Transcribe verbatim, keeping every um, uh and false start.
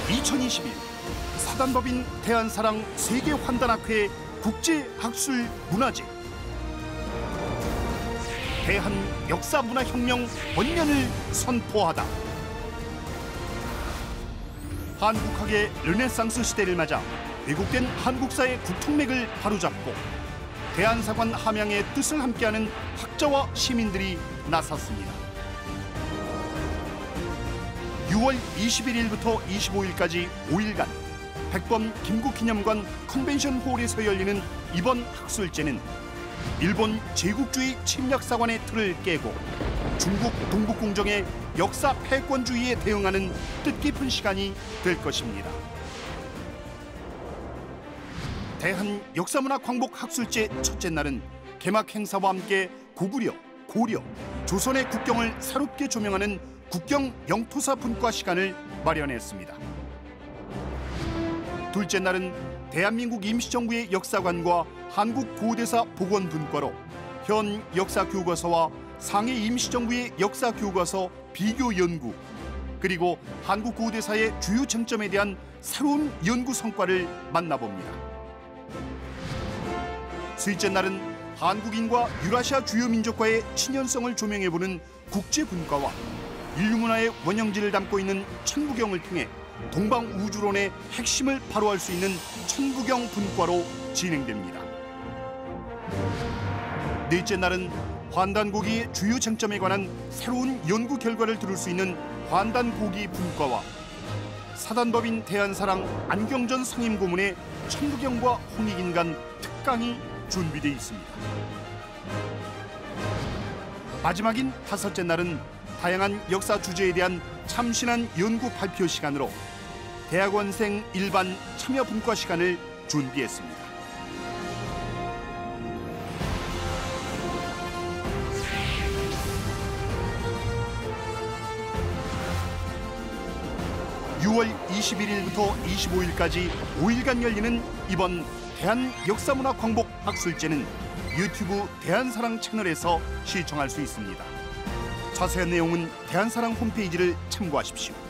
이천이십일 사단법인 대한사랑 세계환단학회 국제학술문화제 대한 역사문화혁명 원년을 선포하다. 한국학의 르네상스 시대를 맞아 왜곡된 한국사의 국통맥을 바로잡고 대한사관 함양의 뜻을 함께하는 학자와 시민들이 나섰습니다. 유월 이십일일부터 이십오일까지 오일간 백범 김구기념관 컨벤션홀에서 열리는 이번 학술제는 일본 제국주의 침략사관의 틀을 깨고 중국 동북공정의 역사 패권주의에 대응하는 뜻깊은 시간이 될 것입니다. 대한 역사문화 광복 학술제 첫째 날은 개막 행사와 함께 고구려, 고려, 조선의 국경을 새롭게 조명하는 국경 영토사 분과 시간을 마련했습니다. 둘째 날은 대한민국 임시정부의 역사관과 한국 고대사 복원분과로 현 역사교과서와 상해 임시정부의 역사교과서 비교 연구, 그리고 한국 고대사의 주요 쟁점에 대한 새로운 연구 성과를 만나봅니다. 셋째 날은 한국인과 유라시아 주요 민족과의 친연성을 조명해보는 국제분과와 인류문화의 원형질을 담고 있는 천부경을 통해 동방우주론의 핵심을 바로할 수 있는 천부경 분과로 진행됩니다. 넷째 날은 환단고기의 주요 쟁점에 관한 새로운 연구 결과를 들을 수 있는 환단고기 분과와 사단법인 대한사랑 안경전 상임고문의 천부경과 홍익인 간 특강이 준비되어 있습니다. 마지막인 다섯째 날은 다양한 역사 주제에 대한 참신한 연구 발표 시간으로 대학원생 일반 참여 분과 시간을 준비했습니다. 유월 이십일일부터 이십오일까지 오일간 열리는 이번 대한 역사문화 광복 학술제는 유튜브 대한사랑 채널에서 시청할 수 있습니다. 자세한 내용은 대한사랑 홈페이지를 참고하십시오.